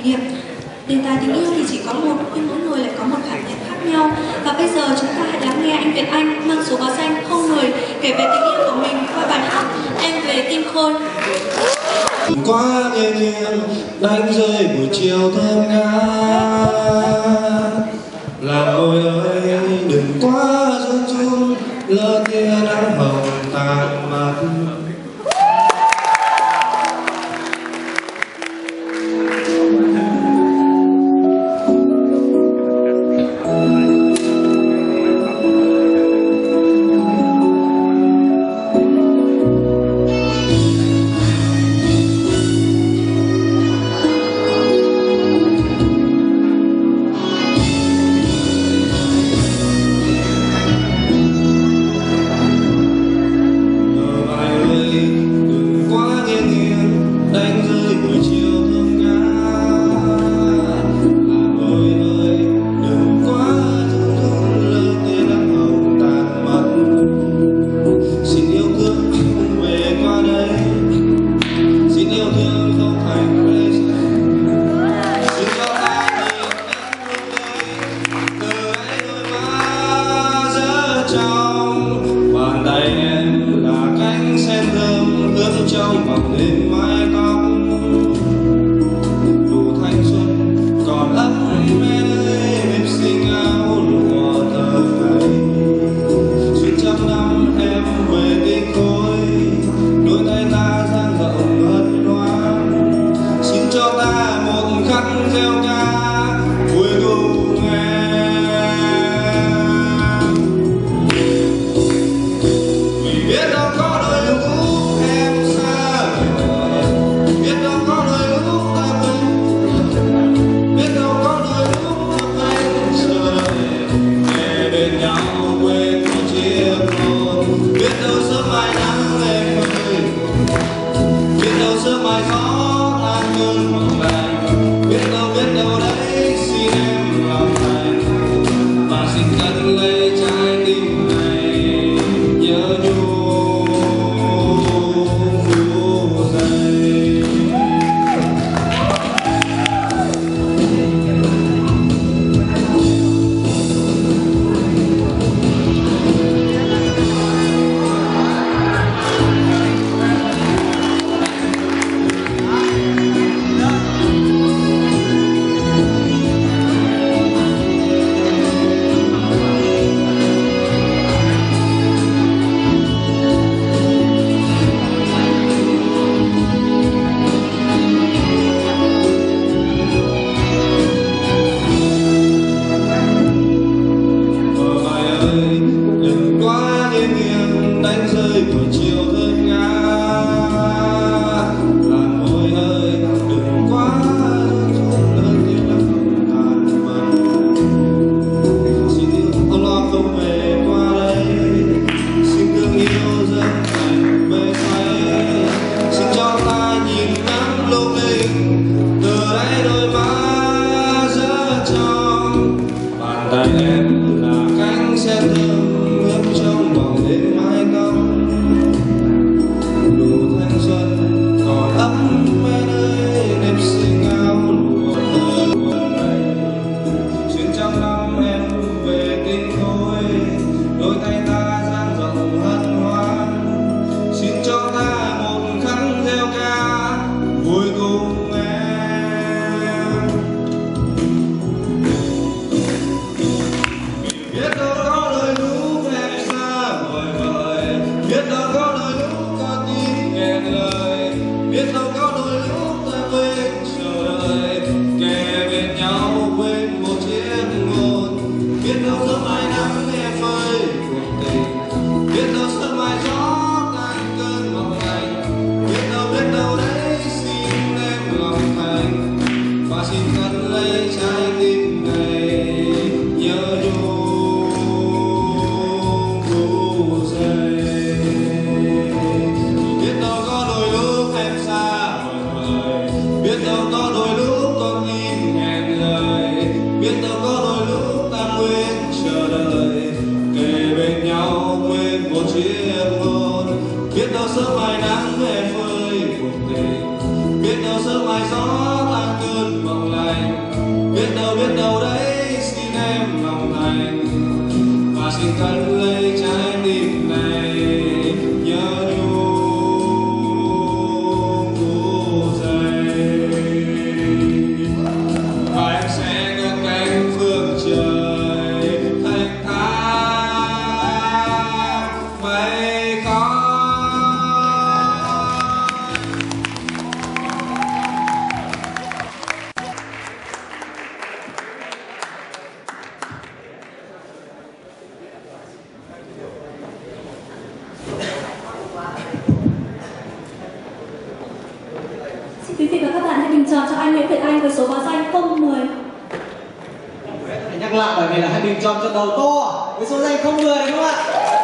niệm. Đề tài tình yêu thì chỉ có một, nhưng mỗi người lại có một cảm nhận khác nhau. Và bây giờ chúng ta hãy lắng nghe anh Việt Anh mang số báo danh 010 kể về tình yêu của mình qua bài hát Em Về Tim Khôn. Quá nghiêng nghiêng đánh rơi buổi chiều thơm ngát, làm môi ơi đừng quá run run lỡ tia nắng hồng tàn mặt. Trong vòng đêm mái tóc đủ thanh xuân còn ấm em ơi, em xinh áo lụa thơ ngây. Suốt trăm năm em về tinh khôi, đôi tay ta dang rộng hân hoan. Xin cho ta một khắc gieo ca vui cùng em, vì biết đâu có đôi lúc sớm mai gió tan cơn mộng lành. Biết đâu đấy xin em lòng thành, và xin cất lấy trái tim này nhớ nhung phút giây. Đừng quá nghiêng nghiêng đánh rơi buổi chiều thơm ngát, làm môi ơi đừng quá run lớn tiếng lắm tàn bật. Xin yêu không lo không về qua đây, xin thương yêu dâng thành mê say. Xin cho ta nhìn nắng lung linh từ đáy đôi má rất trong bàn tay em là cánh sen thơm ướp trong vòng đêm mái tóc đủ thanh xuân còn ấm em ơi, nếp xinh áo lụa thơ ngây. Xuyên trăm năm em về tinh khôi, đôi tay ta dang rộng hân hoan. Xin cho ta một khắc gieo ca vui cùng em. Biết đâu có đôi lúc em xa vời vời, biết đâu có đôi lúc con tim nghẹn lời, biết đâu có đôi lúc ta quên chờ đợi, kề bên nhau quên một chiếc hôn. Biết đâu sớm mai nắng em ơi cuộc tình, biết đâu sớm mai gió tan cơn mộng lành. Biết đâu đấy xin em lòng thành, và xin cất lấy trái tim này nhớ nhung phút giây. Biết đâu có đôi lúc em xa vời, biết đâu có đôi lúc con tim nghẹn lời, biết đâu có đôi lúc ta quên chờ đợi, kề bên nhau quên một chiếc hôn. Biết đâu sớm mai nắng em ơi cuộc tình, biết đâu sớm mai gió tan cơn mộng lành. cất lấy trái tim này nhớ nhung ngủ dậy, và em sẽ ngước cánh phương trời thanh thang mây khói. Xin quý vị và các bạn hãy bình chọn cho anh Nguyễn Việt Anh với số báo danh 010. Nhắc lại bởi vì là hãy bình chọn cho đầu to với số danh 010 đúng không ạ?